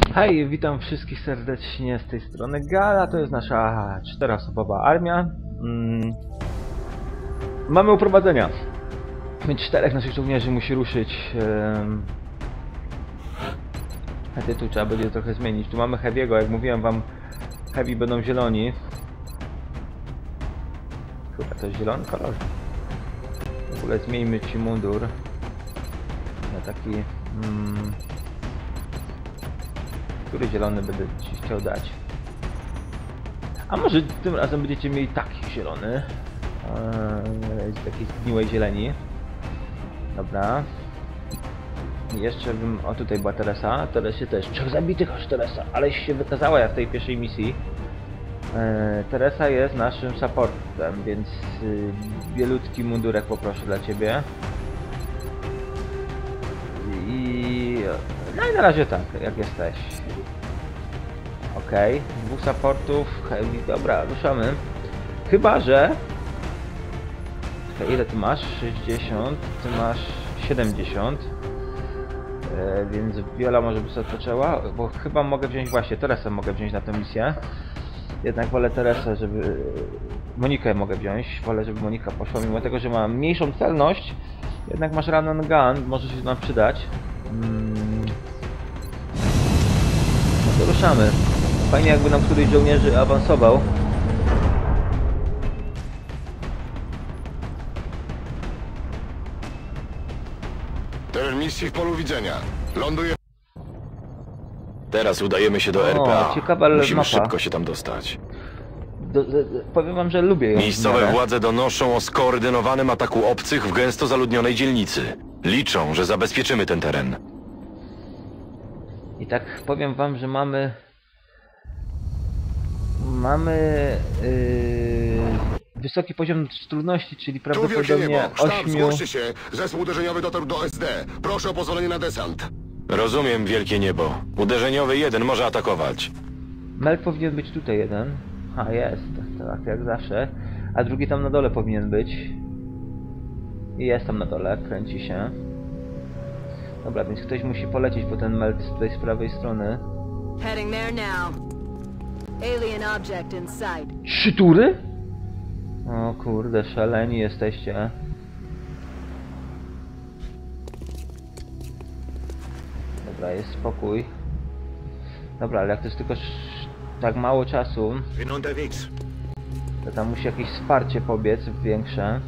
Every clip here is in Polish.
Hej, witam wszystkich serdecznie z tej strony Gala, to jest nasza 4-osobowa armia. Mamy uprowadzenia, więc 4 naszych żołnierzy musi ruszyć. Tytuł trzeba będzie trochę zmienić. Tu mamy Heavy'ego, jak mówiłem wam, Heavy będą zieloni. Chyba to jest zielony kolor. W ogóle zmieńmy ci mundur na taki... Który zielony będę ci chciał dać? A może tym razem będziecie mieli taki zielony. Z takiej zgniłej zieleni. Dobra. I jeszcze bym... O, tutaj była Teresa. Teresie też. 3 zabitych aż Teresa. Ale się wykazała ja w tej pierwszej misji. Teresa jest naszym supportem, więc bielutki mundurek poproszę dla ciebie. No i na razie tak, jak jesteś. Okej, 2 supportów, heavy, dobra, ruszamy. Chyba, że... Ile ty masz? 60, ty masz 70. Więc Viola może by sobie odpoczęła, bo chyba mogę wziąć właśnie, Teresę mogę wziąć na tę misję. Jednak wolę Teresę, żeby... Monikę mogę wziąć, wolę, żeby Monika poszła, mimo tego, że ma mniejszą celność. Jednak masz run and gun, może się nam przydać. No to ruszamy. Fajnie, jakby nam któryś żołnierzy awansował. Teren misji w polu widzenia. Ląduje. Teraz udajemy się do RPA. Ciekawa Musimy mapa. szybko się tam dostać. Powiem wam, że lubię ją. Miejscowe władze donoszą o skoordynowanym ataku obcych w gęsto zaludnionej dzielnicy. Liczą, że zabezpieczymy ten teren. I tak powiem wam, że mamy wysoki poziom trudności, czyli prawdopodobnie 8... Zgłoście się. Zespół uderzeniowy dotarł do SD. Proszę o pozwolenie na desant. Rozumiem, wielkie niebo. Uderzeniowy 1 może atakować. Mel powinien być tutaj jeden. A jest, tak jak zawsze. A drugi tam na dole powinien być. I jest tam na dole, kręci się. Dobra, więc ktoś musi polecieć po ten melt tutaj z prawej strony. Heading there now. Alien object in sight. 3 tury? O kurde, szaleni jesteście. Dobra, jest spokój. Dobra, ale jak to jest tylko tak mało czasu, to tam musi jakieś wsparcie pobiec większe.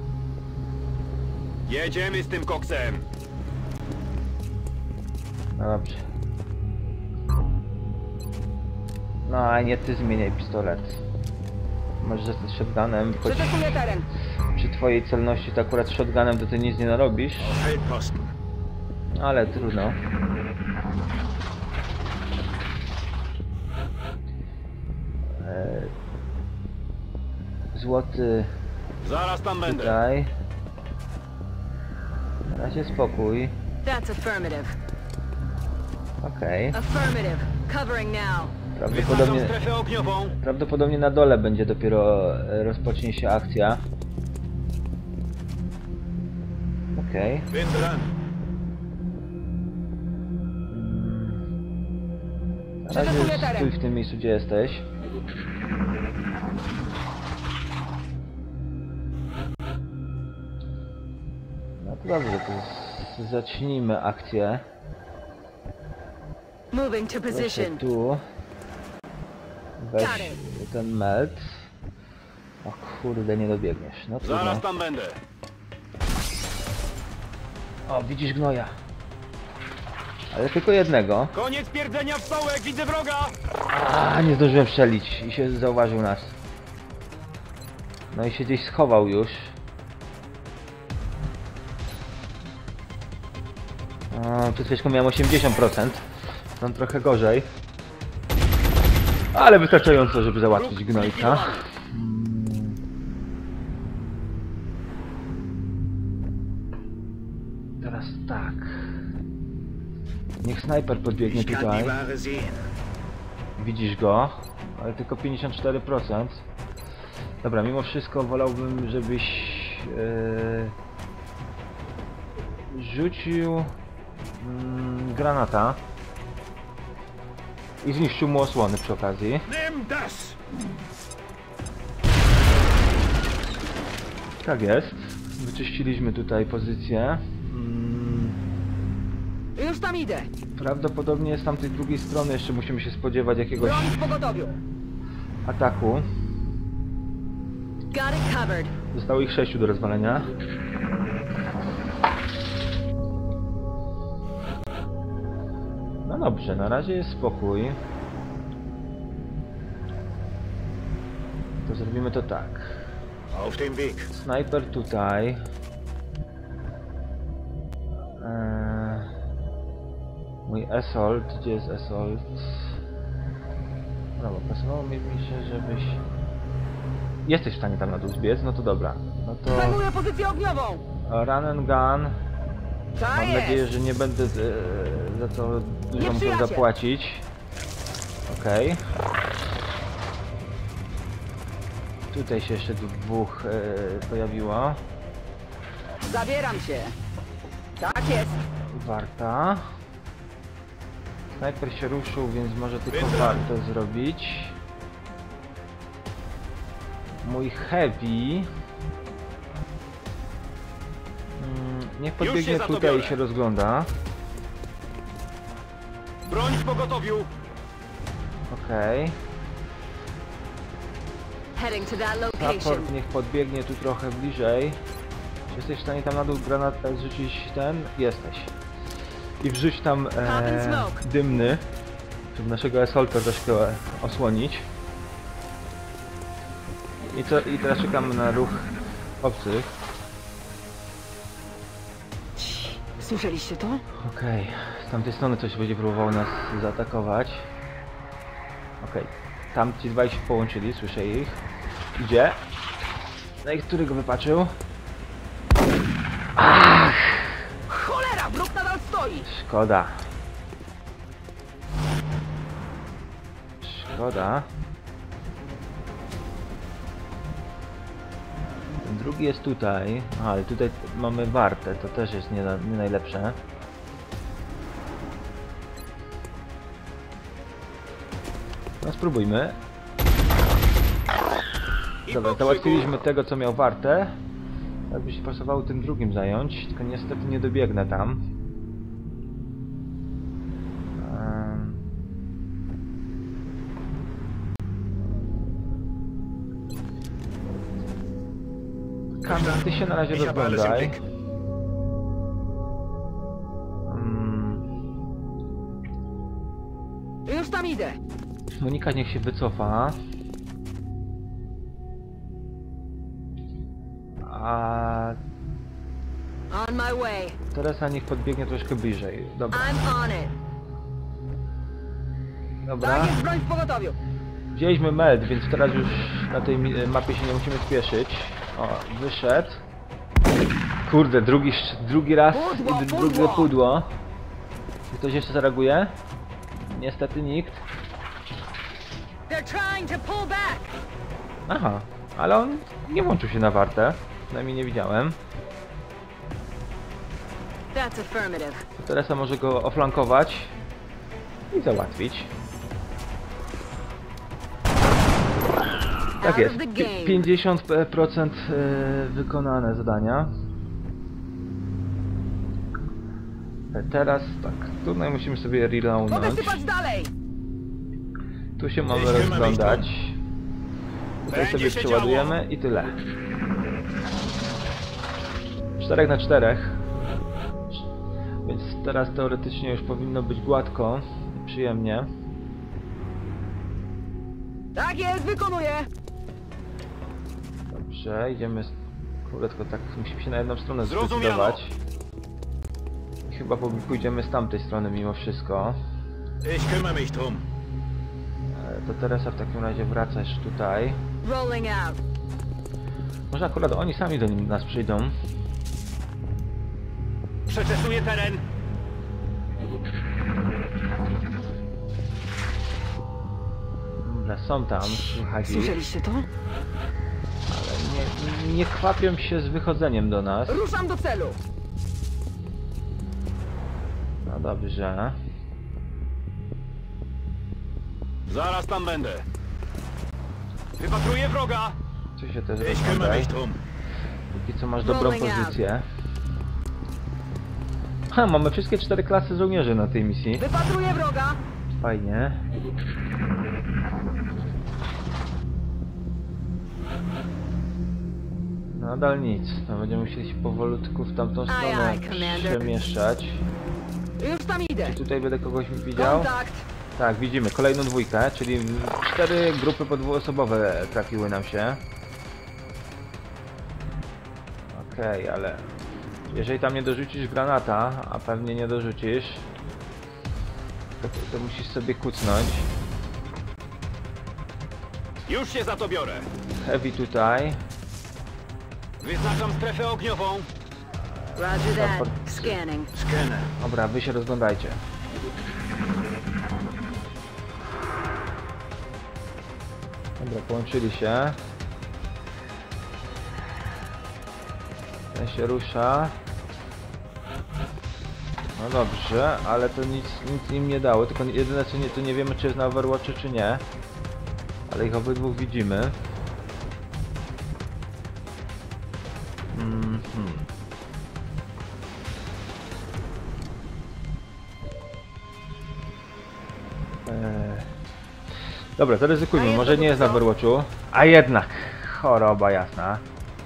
Jedziemy z tym koksem. No dobrze. No a nie ty zmieniaj pistolet. Może zostać shotgunem, choć Przetestuję teren. przy twojej celności to akurat shotgunem to ty nic nie narobisz. Ale trudno. Złoty Zaraz tam będę. tutaj. Na razie spokój. That's affirmative. Okej. Affirmative. Covering now. Prawdopodobnie na dole będzie dopiero rozpocznie się akcja. Okej. Na razie stój w tym miejscu, gdzie jesteś. No to dobrze, to zacznijmy akcję. Moving to Proszę position. tu. Weź ten melt. O kurde, nie dobiegniesz. No trudno. Zaraz tam będę. O, widzisz gnoja. Ale tylko jednego. Koniec pierdzenia w pałek, widzę wroga! A, nie zdążyłem strzelić i się zauważył nas. No i się gdzieś schował już. O, przed chwileczką miałem 80%. Tam trochę gorzej. Ale wystarczająco, żeby załatwić gnojca. Teraz tak. Niech snajper podbiegnie tutaj. Widzisz go, ale tylko 54%. Dobra, mimo wszystko wolałbym, żebyś rzucił granata. I zniszczył mu osłony przy okazji. Nimm das! Tak jest. Wyczyściliśmy tutaj pozycję. Już tam idę. Prawdopodobnie z tamtej drugiej strony jeszcze musimy się spodziewać jakiegoś Broń w pogotowiu. ataku. Got it covered. Zostało ich 6 do rozwalenia. No dobrze, na razie jest spokój. To zrobimy to tak. Auf dem Weg. Snajper tutaj. Mój Assault, gdzie jest Assault? Dobra, pasowało mi się, żebyś... Jesteś w stanie tam na dół zbiec? No to dobra. No to... Zajmuję pozycję ogniową. Run and gun. Ta Mam jest. nadzieję, że nie będę za to dużo musiał przyjaciel. zapłacić. Okej. Tutaj się jeszcze dwóch pojawiło. Zabieram się. Tak jest. Warta. Snajper się ruszył, więc może tylko warto zrobić. Mój heavy. Niech podbiegnie za to tutaj i biorę. się rozgląda. Broń w pogotowiu! Okej. Heading to that location. Support niech podbiegnie tu trochę bliżej. Czy jesteś w stanie tam na dół granat zrzucić ten? Jesteś. I wrzuć tam and smoke. dymny, żeby naszego assaulta troszkę osłonić. I co? I teraz czekamy na ruch obcych. Słyszeliście to? Okej, z tamtej strony coś będzie próbowało nas zaatakować. Okej, tam ci dwaj się połączyli, słyszę ich. Idzie. No i który go wypaczył? Cholera, wróg nadal stoi. Szkoda. Szkoda. Ten drugi jest tutaj. Aha, ale tutaj mamy wartę, to też jest nie najlepsze. No spróbujmy. Dobra, załatwiliśmy tego, co miał wartę. Jakby się pasowało tym drugim zająć, tylko niestety nie dobiegnę tam. Kamil, ty się na razie Ich habe alles im rozglądaj. Blick. Już tam idę. Monika niech się wycofa. A On my way. Teresa niech podbiegnie troszkę bliżej. Dobra, I'm on it. dobra. Tak jest, broń w pogotowiu. Wzięliśmy med, więc teraz już na tej mapie się nie musimy spieszyć. O, wyszedł. Kurde, drugi raz Pudło, i drugie pudło. pudło. Czy ktoś jeszcze zareaguje? Niestety nikt. They're trying to pull back. Aha, ale on nie włączył się na wartę. Przynajmniej nie widziałem. That's affirmative. To Teresa może go oflankować i załatwić. Tak Out jest, of the game. 50% wykonane zadania. Teraz tak, tutaj musimy sobie reloadnąć. Powysypać dalej. Tu się mamy Jeśli mamy rozglądać. Tutaj Będzie sobie się przeładujemy i tyle. 4 na 4. Więc teraz teoretycznie już powinno być gładko i przyjemnie. Tak jest, wykonuję. Dobrze, idziemy. Kurde, tylko tak musimy się na jedną stronę Zrozumiano. zdecydować. Chyba pójdziemy z tamtej strony mimo wszystko. Ich kümmere mich drum. To Teresa w takim razie wracasz tutaj. Rolling out. Może akurat oni sami do nas przyjdą. Przeczesuję teren. Dobra, są tam, słychać ich, Słyszeliście to? ale nie kwapią się z wychodzeniem do nas. Ruszam do celu. No dobrze. Zaraz tam będę. Wypatruję wroga! Ty się też rozglądaj. Póki co masz dobrą pozycję. Ha, mamy wszystkie 4 klasy żołnierzy na tej misji. Wypatruję wroga! Fajnie. Nadal nic. No, będziemy musieli się powolutku w tamtą stronę Aye, Commander. przemieszczać. Już tam idę. Czy tutaj będę kogoś widział? Kontakt! Tak, widzimy kolejną dwójkę, czyli 4 grupy po dwuosobowe trafiły nam się. Okej, ale jeżeli tam nie dorzucisz granata, a pewnie nie dorzucisz, to musisz sobie kucnąć. Już się za to biorę. Heavy tutaj. Wyznaczam strefę ogniową. Roger that. Scanning. Skener. Dobra, wy się rozglądajcie. Dobra, połączyli się. Ten się rusza. No dobrze, ale to nic im nie dało, tylko jedyne co nie, to nie wiemy czy jest na Overwatchu czy nie. Ale ich obydwu widzimy. Dobra, to ryzykujmy, może nie jest na Overwatchu. A jednak, choroba jasna.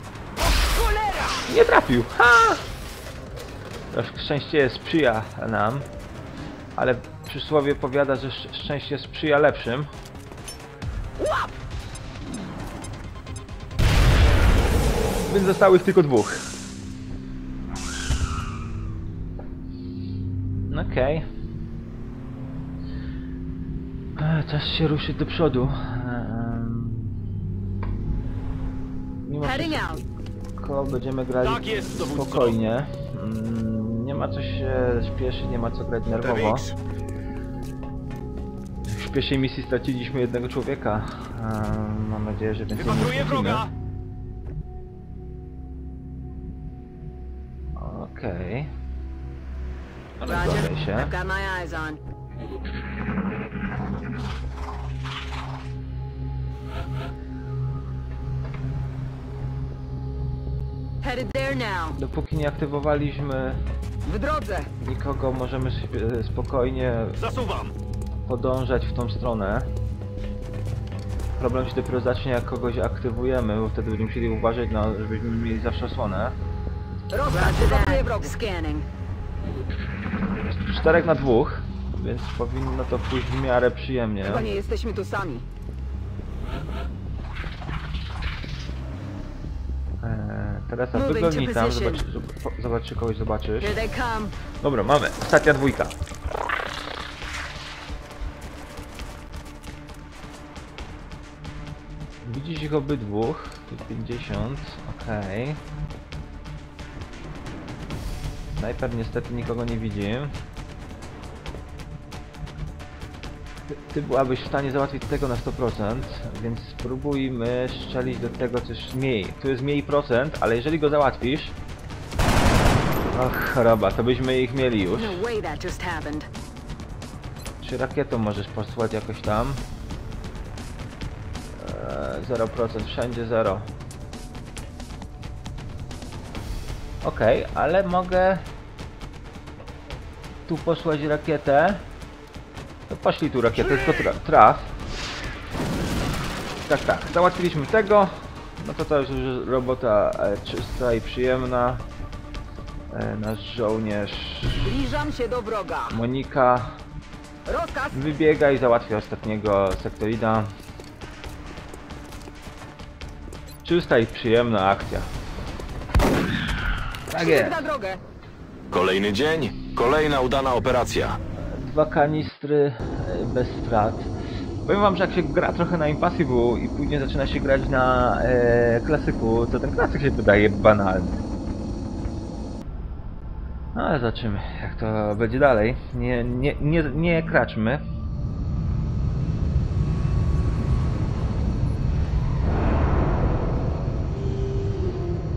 Nie trafił! Ha! Szczęście sprzyja nam. Ale przysłowie powiada, że szczęście sprzyja lepszym. Więc zostało ich tylko 2. Okej. Czas się ruszyć do przodu. Mimo wszystko będziemy grali Tak jest, dowódco. spokojnie. Nie ma co się śpieszyć, nie ma co grać nerwowo. W pierwszej misji straciliśmy jednego człowieka. Mam nadzieję, że więcej nie Wypatruję stracimy. wroga! Okej. Roger. Rozglądaj się. I've got my eyes on. Headed there now. Dopóki nie aktywowaliśmy W drodze. nikogo, możemy spokojnie Zasuwam! podążać w tą stronę. Problem się dopiero zacznie jak kogoś aktywujemy, bo wtedy będziemy musieli uważać, żebyśmy mieli zawsze osłonę. Roger that. Scanning. 4 na 2, więc powinno to pójść w miarę przyjemnie. Chyba nie jesteśmy tu sami. Teraz Moving wyglądnij to tam, position. zobacz czy kogoś zobaczysz. Here they come. Dobra, mamy. Ostatnia dwójka. Widzisz ich obydwu. Tu 50. Okej. Snajper niestety nikogo nie widzi. Ty byłabyś w stanie załatwić tego na 100%, więc spróbujmy strzelić do tego coś mniej. Tu jest mniej procent, ale jeżeli go załatwisz... Och, choroba, to byśmy ich mieli już. No way that just happened. Czy rakietą możesz posłać jakoś tam? 0%, wszędzie 0. Okej, ale mogę tu posłać rakietę. To poszli tu rakietę, tylko traf. Tak, tak, załatwiliśmy tego. No to już robota czysta i przyjemna. Nasz żołnierz Zbliżam się do wroga. Monika Rozkaz. wybiega i załatwia ostatniego sektorida. Czysta i przyjemna akcja. Tak jest. Na drogę. Kolejny dzień, kolejna udana operacja. 2 kanistry bez strat. Powiem wam, że jak się gra trochę na Impossible i później zaczyna się grać na klasyku, to ten klasyk się wydaje banalny. No ale zobaczymy, jak to będzie dalej. Nie kraczmy.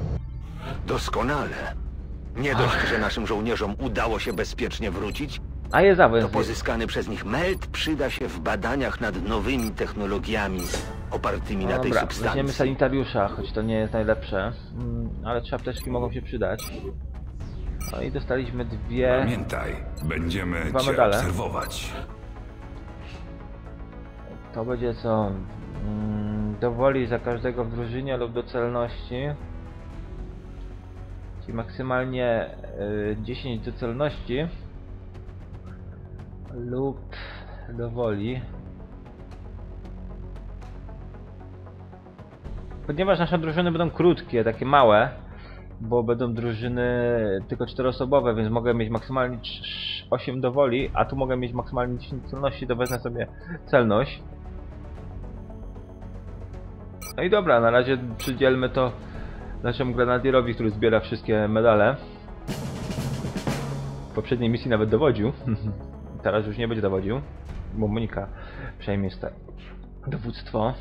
Doskonale. Nie dość, że naszym żołnierzom udało się bezpiecznie wrócić, A jest awans. To pozyskany przez nich meld przyda się w badaniach nad nowymi technologiami opartymi na tej Dobra, substancji. weźmiemy sanitariusza, choć to nie jest najlepsze. Ale 3 apteczki mogą się przydać. No i dostaliśmy Pamiętaj, będziemy dwa cię medale. obserwować. To będzie co? Dowoli za każdego w drużynie lub do celności. Czyli maksymalnie 10 do celności. Lub dowoli. Ponieważ nasze drużyny będą krótkie, takie małe, bo będą drużyny tylko 4-osobowe, więc mogę mieć maksymalnie 8 dowoli, a tu mogę mieć maksymalnie 10 celności, to wezmę sobie celność. No i dobra, na razie przydzielmy to naszemu grenadierowi, który zbiera wszystkie medale. W poprzedniej misji nawet dowodził. Teraz już nie będzie dowodził, bo Monika przejmie dowództwo.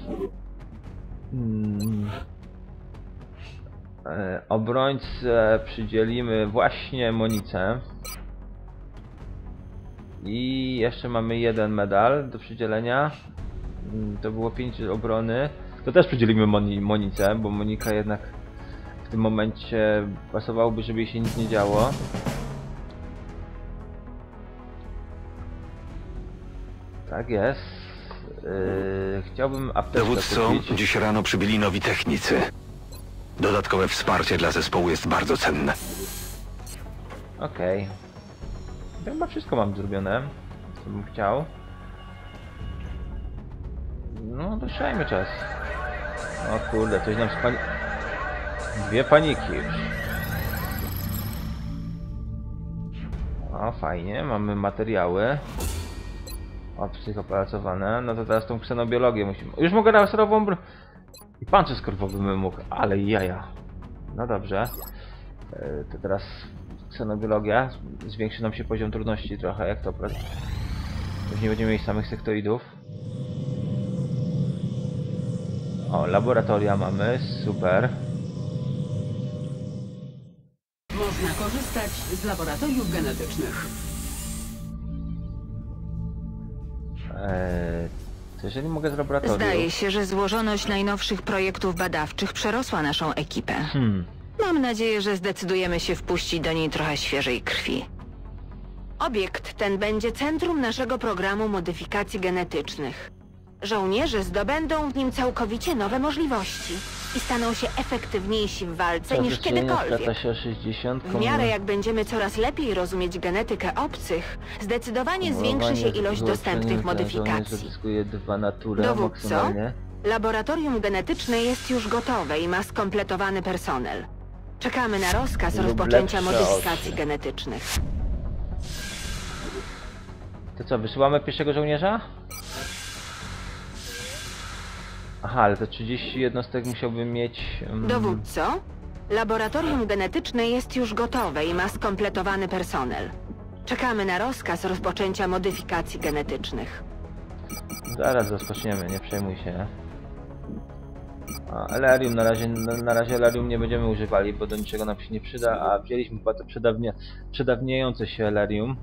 Obrońcę przydzielimy właśnie Monice. I jeszcze mamy jeden medal do przydzielenia. To było 5 obrony. To też przydzielimy Monice, bo Monika jednak w tym momencie pasowałoby, żeby jej się nic nie działo. Tak jest. Chciałbym apteczkę Dowódco, kupić. dziś rano przybyli nowi technicy. Dodatkowe wsparcie dla zespołu jest bardzo cenne. Okej. Chyba wszystko mam zrobione, co bym chciał. No, dotrzymajmy czas. O kurde, coś nam dwie paniki już. O, fajnie, mamy materiały. O, psychopracowane. No to teraz tą ksenobiologię musimy... Już mogę laserową i pancerz skorpowy bym mógł, ale jaja. No dobrze. To teraz ksenobiologia. Zwiększy nam się poziom trudności trochę, jak to... Już nie będziemy mieć samych sektoidów. O, laboratoria mamy, super. Można korzystać z laboratoriów genetycznych. To jeżeli mogę z laboratorium... Zdaje się, że złożoność najnowszych projektów badawczych przerosła naszą ekipę. Mam nadzieję, że zdecydujemy się wpuścić do niej trochę świeżej krwi. Obiekt ten będzie centrum naszego programu modyfikacji genetycznych. Żołnierze zdobędą w nim całkowicie nowe możliwości i staną się efektywniejsi w walce niż kiedykolwiek. 60, W miarę jak będziemy coraz lepiej rozumieć genetykę obcych, zdecydowanie zwiększy się ilość dostępnych modyfikacji. Dowódco, laboratorium genetyczne jest już gotowe i ma skompletowany personel. Czekamy na rozkaz rozpoczęcia modyfikacji genetycznych. To co, wysyłamy pierwszego żołnierza? Aha, ale to 30 jednostek musiałbym mieć... Dowódco, laboratorium genetyczne jest już gotowe i ma skompletowany personel. Czekamy na rozkaz rozpoczęcia modyfikacji genetycznych. Zaraz rozpoczniemy, nie przejmuj się. A, Elerium, na razie Elerium nie będziemy używali, bo do niczego nam się nie przyda, a wzięliśmy chyba to przedawniające się Elerium.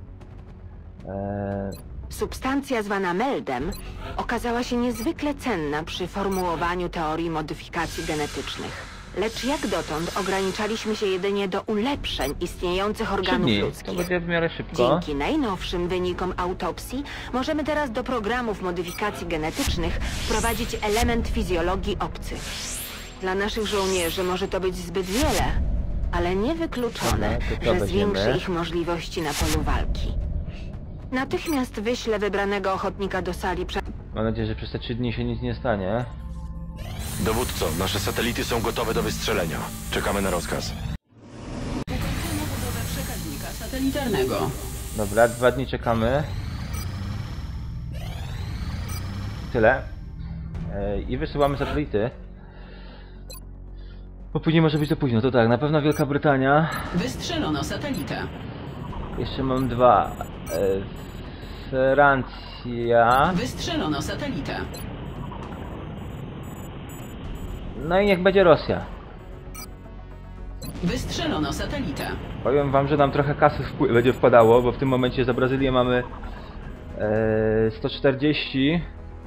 Substancja zwana meldem okazała się niezwykle cenna przy formułowaniu teorii modyfikacji genetycznych. Lecz jak dotąd ograniczaliśmy się jedynie do ulepszeń istniejących organów To ludzkich. będzie w miarę szybko. Dzięki najnowszym wynikom autopsji możemy teraz do programów modyfikacji genetycznych wprowadzić element fizjologii obcych. Dla naszych żołnierzy może to być zbyt wiele, ale niewykluczone, Dobra, to że weźmiemy. zwiększy ich możliwości na polu walki. Natychmiast wyślę wybranego ochotnika do sali Mam nadzieję, że przez te 3 dni się nic nie stanie. Dowódco, nasze satelity są gotowe do wystrzelenia. Czekamy na rozkaz. Ukończono budowę przekaźnika satelitarnego. Dobra, 2 dni czekamy. Tyle. I wysyłamy satelity. Bo później może być za późno, to tak, na pewno Wielka Brytania. Wystrzelono satelitę. Jeszcze mam 2. Francja. Wystrzelono satelitę. No i niech będzie Rosja. Wystrzelono satelitę. Powiem wam, że nam trochę kasy będzie wpadało, bo w tym momencie za Brazylię mamy 140.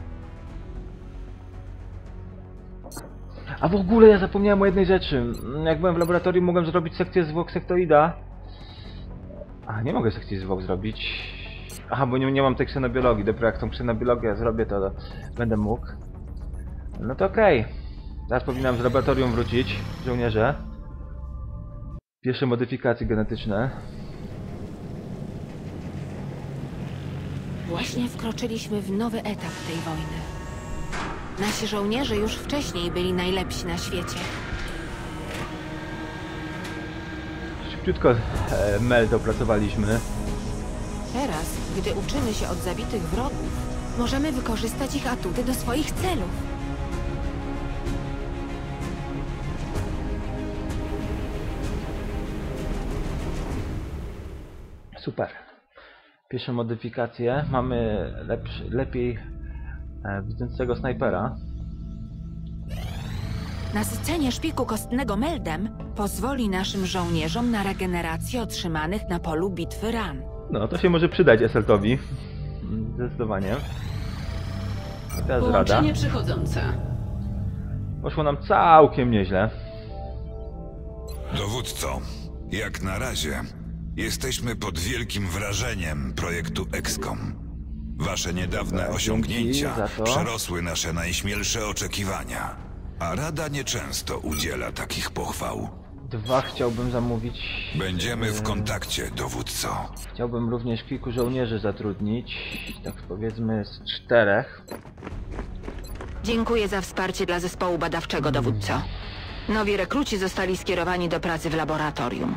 A w ogóle ja zapomniałem o jednej rzeczy. Jak byłem w laboratorium, mogłem zrobić sekcję zwłok sektoida. A, nie mogę sekcji zwłok zrobić. Aha, bo nie mam tej ksenobiologii. Dopiero jak tą ksenobiologię zrobię, to będę mógł. No to okej. Teraz powinnam z laboratorium wrócić, żołnierze. Pierwsze modyfikacje genetyczne. Właśnie wkroczyliśmy w nowy etap tej wojny. Nasi żołnierze już wcześniej byli najlepsi na świecie. Szybciutko Meld opracowaliśmy. Teraz, gdy uczymy się od zabitych wrogów, możemy wykorzystać ich atuty do swoich celów. Super. Pierwsze modyfikacje. Mamy lepiej widzącego snajpera. Nasycenie szpiku kostnego meldem pozwoli naszym żołnierzom na regenerację otrzymanych na polu bitwy ran. No, to się może przydać Esseltowi. Zdecydowanie. I teraz rada. Połączenie przychodzące. Poszło nam całkiem nieźle. Dowódco, jak na razie jesteśmy pod wielkim wrażeniem projektu XCOM. Wasze niedawne osiągnięcia za to. przerosły nasze najśmielsze oczekiwania, a Rada nieczęsto udziela takich pochwał. 2 chciałbym zamówić. Będziemy w kontakcie, dowódco. Chciałbym również kilku żołnierzy zatrudnić. Tak powiedzmy z 4. Dziękuję za wsparcie dla zespołu badawczego, dowódco. Nowi rekruci zostali skierowani do pracy w laboratorium.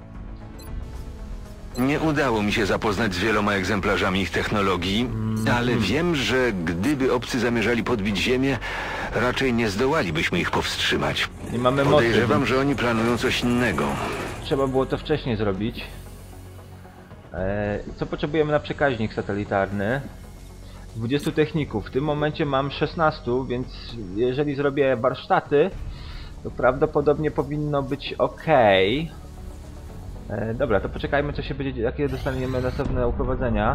Nie udało mi się zapoznać z wieloma egzemplarzami ich technologii, ale wiem, że gdyby obcy zamierzali podbić Ziemię, raczej nie zdołalibyśmy ich powstrzymać. Nie mamy mocy. Podejrzewam, że oni planują coś innego. Trzeba było to wcześniej zrobić. Co potrzebujemy na przekaźnik satelitarny? 20 techników. W tym momencie mam 16, więc jeżeli zrobię warsztaty, to prawdopodobnie powinno być ok. Dobra, to poczekajmy, co się będzie, jakie dostaniemy następne uprowadzenia.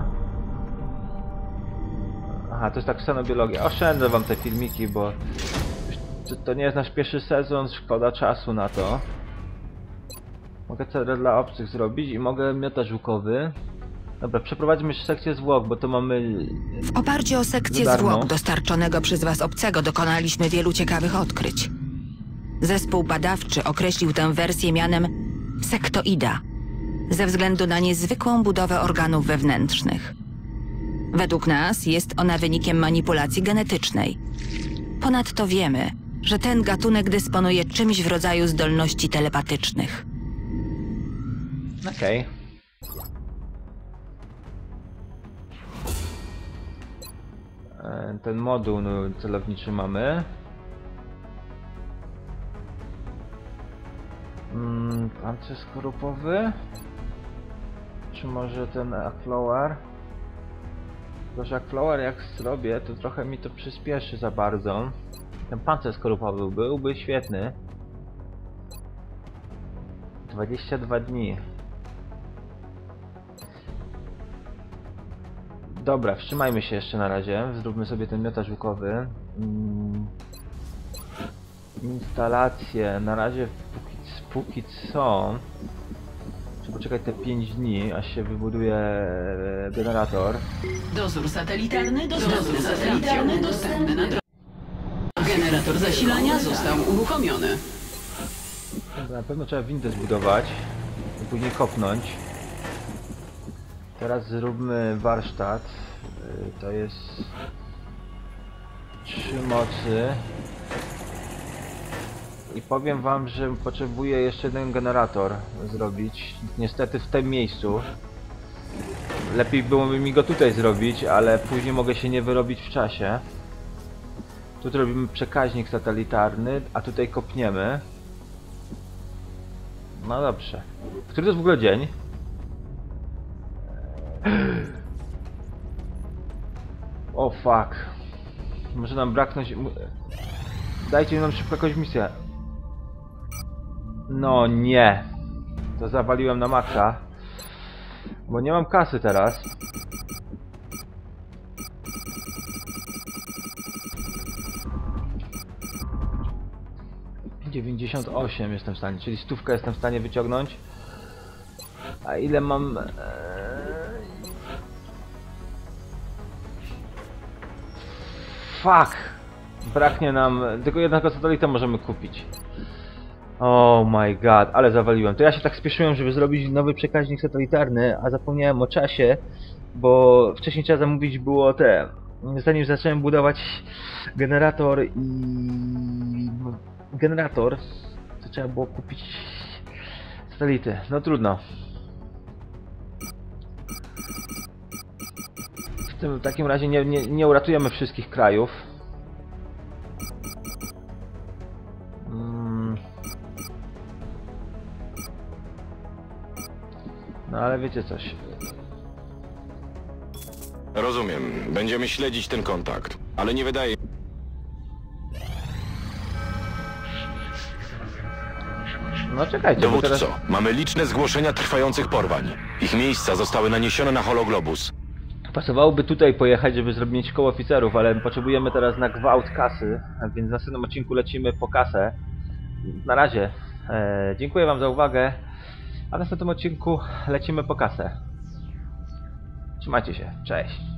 Aha, to jest tak ksenobiologia. Oszczędzę wam te filmiki, bo to nie jest nasz pierwszy sezon, szkoda czasu na to. Mogę CR dla obcych zrobić i mogę miotacz łukowy. Dobra, przeprowadźmy jeszcze sekcję zwłok, bo to mamy... W oparciu o sekcję za darmo. zwłok dostarczonego przez was obcego dokonaliśmy wielu ciekawych odkryć. Zespół badawczy określił tę wersję mianem sektoida, ze względu na niezwykłą budowę organów wewnętrznych. Według nas jest ona wynikiem manipulacji genetycznej. Ponadto wiemy, że ten gatunek dysponuje czymś w rodzaju zdolności telepatycznych. Okej. Ten moduł celowniczy mamy. Pancerz skorupowy? Czy może ten Akflower? Tylko, że Akflower jak zrobię, to trochę mi to przyspieszy za bardzo. Ten pancerz skorupowy byłby świetny. 22 dni. Dobra, wstrzymajmy się jeszcze na razie. Zróbmy sobie ten miotacz łukowy. Instalacje. Na razie póki co. Trzeba poczekać te 5 dni, aż się wybuduje generator. Dozór satelitarny dostępny na drodze. Generator zasilania został uruchomiony. Dobra, na pewno trzeba windę zbudować i później kopnąć. Teraz zróbmy warsztat. To jest 3 mocy. I powiem wam, że potrzebuję jeszcze jeden generator zrobić. Niestety w tym miejscu. Lepiej byłoby mi go tutaj zrobić, ale później mogę się nie wyrobić w czasie. Tu robimy przekaźnik satelitarny, a tutaj kopniemy. No dobrze. Który to jest w ogóle dzień? O fuck. Może nam braknąć... Dajcie nam szybko jakąś misję. No nie. To zawaliłem na maksa. Bo nie mam kasy teraz. $98 jestem w stanie, czyli 100 jestem w stanie wyciągnąć. A ile mam... Fuck! Braknie nam... Tylko jednego satelitę możemy kupić. Oh my god, ale zawaliłem. To ja się tak spieszyłem, żeby zrobić nowy przekaźnik satelitarny, a zapomniałem o czasie, bo wcześniej trzeba zamówić było te... Zanim zacząłem budować generator to trzeba było kupić satelity. No trudno. W takim razie nie uratujemy wszystkich krajów. No ale wiecie coś. Rozumiem. Będziemy śledzić ten kontakt. Ale nie wydaje... No czekajcie, bo Dowódco, teraz... mamy liczne zgłoszenia trwających porwań. Ich miejsca zostały naniesione na hologlobus. Pasowałoby tutaj pojechać, żeby zrobić koło oficerów, ale potrzebujemy teraz na gwałt kasy, więc w następnym odcinku lecimy po kasę. Na razie. Dziękuję wam za uwagę, a w następnym odcinku lecimy po kasę. Trzymajcie się, cześć.